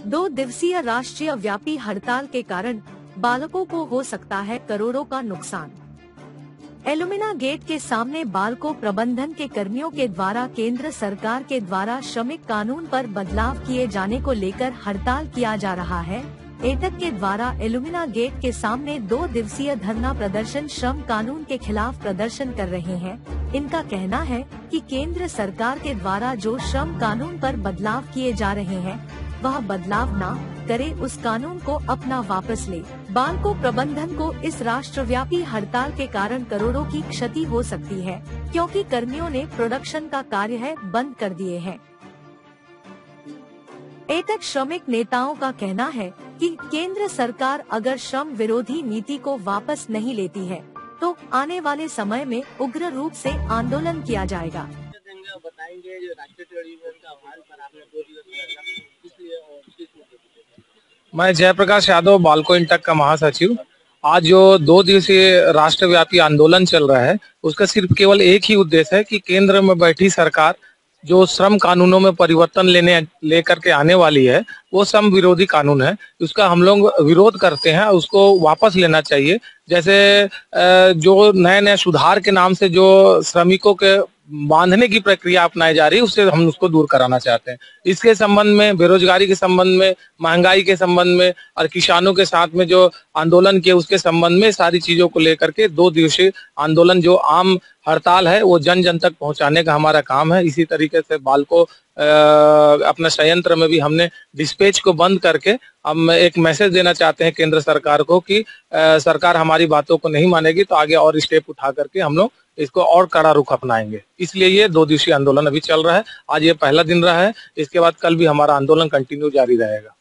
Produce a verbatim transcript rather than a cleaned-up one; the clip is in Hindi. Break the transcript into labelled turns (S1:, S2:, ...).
S1: दो दिवसीय राष्ट्रीय व्यापी हड़ताल के कारण बालकों को हो सकता है करोड़ों का नुकसान। एलुमिना गेट के सामने बाल्को प्रबंधन के कर्मियों के द्वारा केंद्र सरकार के द्वारा श्रमिक कानून पर बदलाव किए जाने को लेकर हड़ताल किया जा रहा है। एटक के द्वारा एलुमिना गेट के सामने दो दिवसीय धरना प्रदर्शन श्रम कानून के खिलाफ प्रदर्शन कर रहे हैं। इनका कहना है कि केंद्र सरकार के द्वारा जो श्रम कानून पर बदलाव किए जा रहे हैं वह बदलाव न करे, उस कानून को अपना वापस ले। बाल्को प्रबंधन को इस राष्ट्रव्यापी हड़ताल के कारण करोड़ों की क्षति हो सकती है, क्योंकि कर्मियों ने प्रोडक्शन का कार्य है बंद कर दिए हैं। एटक श्रमिक नेताओं का कहना है कि केंद्र सरकार अगर श्रम विरोधी नीति को वापस नहीं लेती है तो आने वाले समय में उग्र रूप से आंदोलन किया जाएगा।
S2: बताएंगे जो राष्ट्रीय ट्रेड यूनियन का आह्वान पर आपने दो दिवस इसलिए और
S3: मैं जयप्रकाश यादव, बाल्को इंटक का महासचिव। आज जो दो दिवसीय राष्ट्रव्यापी आंदोलन चल रहा है उसका सिर्फ केवल एक ही उद्देश्य है कि केंद्र में बैठी सरकार जो श्रम कानूनों में परिवर्तन लेने लेकर के आने वाली है वो श्रम विरोधी कानून है, उसका हम लोग विरोध करते हैं, उसको वापस लेना चाहिए। जैसे जो नए नए सुधार के नाम से जो श्रमिकों के बांधने की प्रक्रिया अपनाई जा रही है उससे हम उसको दूर कराना चाहते हैं। इसके संबंध में, बेरोजगारी के संबंध में, महंगाई के संबंध में और किसानों के साथ में जो आंदोलन किए उसके संबंध में सारी चीजों को लेकर के दो दिवसीय आंदोलन जो आम हड़ताल है वो जन जन तक पहुंचाने का हमारा काम है। इसी तरीके से बाल्को अपने संयंत्र में भी हमने डिस्पैच को बंद करके हम एक मैसेज देना चाहते हैं केंद्र सरकार को कि आ, सरकार हमारी बातों को नहीं मानेगी तो आगे और स्टेप उठा करके हम लोग इसको और कड़ा रुख अपनाएंगे। इसलिए ये दो दिवसीय आंदोलन अभी चल रहा है। आज ये पहला दिन रहा है, इसके बाद कल भी हमारा आंदोलन कंटिन्यू जारी रहेगा।